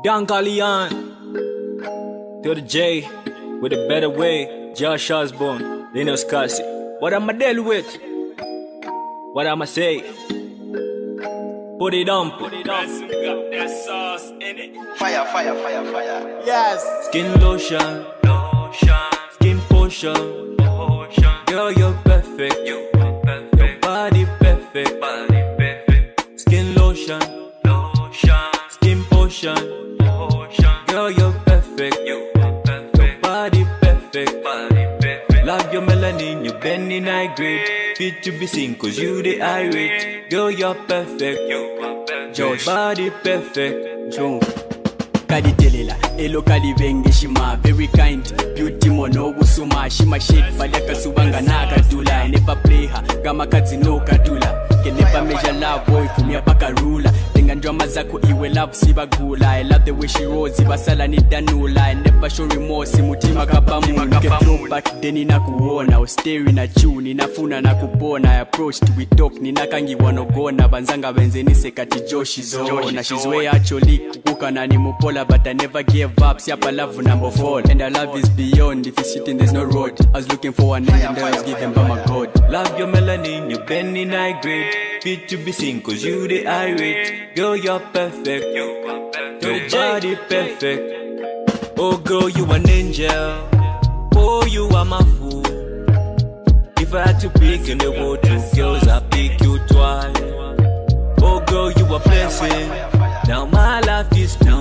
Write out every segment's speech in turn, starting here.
Dankalian to the J with a better way. Josh Osborne, Linus Cassie. What am I deal with? What am I say? Put it on, put it on. Got that sauce in it. Fire, fire, fire, fire. Yes. Skin lotion, lotion. Skin potion, potion. Girl, you're perfect. You are perfect. Your body perfect, body perfect. Skin lotion, lotion. Skin potion, potion. Girl, you're perfect. You are perfect. Your body perfect, body perfect. Love your melanin, your bending high grade. Fit to be seen cause you the irate. Girl, you're perfect. You are perfect. Your body perfect. Joe Kadi telela, elo kali vengi shima. Very kind, beauty mono usuma. Shima shake, badaka subanga naga dula. I never play her, gama kazi no kadula. Can never measure love boy, kumia paka ruler. Tenga drama zako iwe love siba gula. I love the way she rolls, iba sala ni danula. I never show remorse, mutima kapamu. Get throw back, deni na kuona. Was staring at you, ninafuna na kupona. I approached, we talk, ninakangi wanogona. Banzanga benzeni sekati Joshi zona. She's way actually, kukuka na ni mupola. But I never gave up, siapa love number 4. And our love is beyond, if it's shitting there's no road. I was looking for an angel, I was given by my God. Love your melanin, your bending high grade. Fit to be seen cause you the irate. Girl, you're perfect. You are perfect. Your body perfect. Oh girl, you an angel. Oh, you are my fool. If I had to pick in the world, 2 girls, I pick you twice. Oh girl, you a blessing. Now my life is new.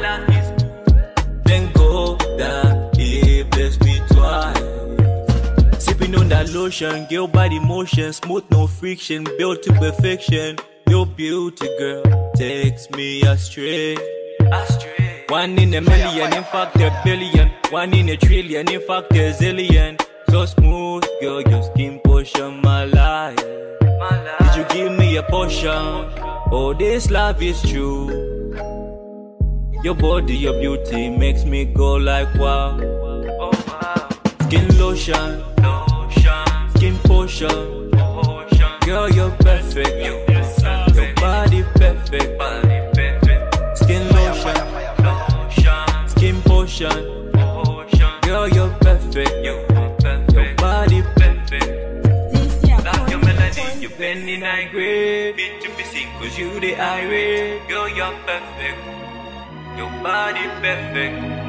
Thank God that He blessed me twice. Sipping on that lotion, girl body motion, smooth no friction, built to perfection. Your beauty, girl, takes me astray. One in a million, in fact a billion. One in a trillion, in fact a zillion. So smooth, girl, your skin potion my life. Did you give me a potion? Oh, this love is true. Your body, your beauty makes me go like wow. Oh, wow. Skin lotion, lotion. Skin potion, potion. Girl, you're perfect. Your body perfect, body perfect. Skin lotion, lotion. Skin potion, potion. Girl, you're perfect. Your body perfect. Love your melody, your bending high grade. Fit to be seen cause you the irate. Girl, you're perfect. Your body perfect.